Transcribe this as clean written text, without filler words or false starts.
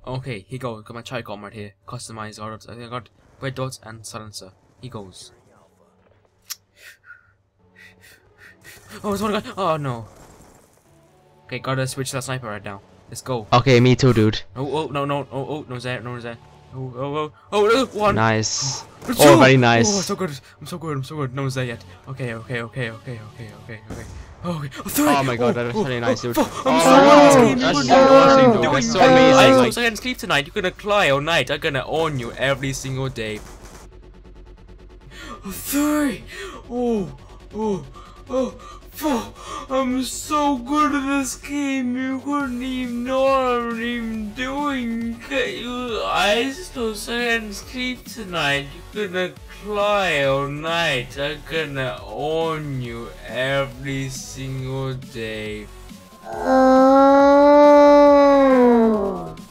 Okay, here goes. Got my Tricom right here. Customize orders. I think I got red dots and silencer. He goes. Oh, there's one guy. Oh no. Okay, gotta switch to the sniper right now. Let's go. Okay, me too, dude. Oh, no, no, no, there, no, there. Oh, one. Nice. Two. Oh, very nice. Oh, so good. I'm so good. No one's there yet. Okay. Okay. Oh, three. Oh my god, that was really nice, dude. I'm Oh, so good at this game. that's You're so amazing, dude. doing That's so great. amazing. I'm Like, so gonna sleep tonight. You're gonna cry all night. I'm gonna own you every single day. Three. Oh, four. I'm so good at this game. You couldn't even know what I'm even doing. I still can't sleep tonight. You're gonna cry all night. I'm gonna own you every single day.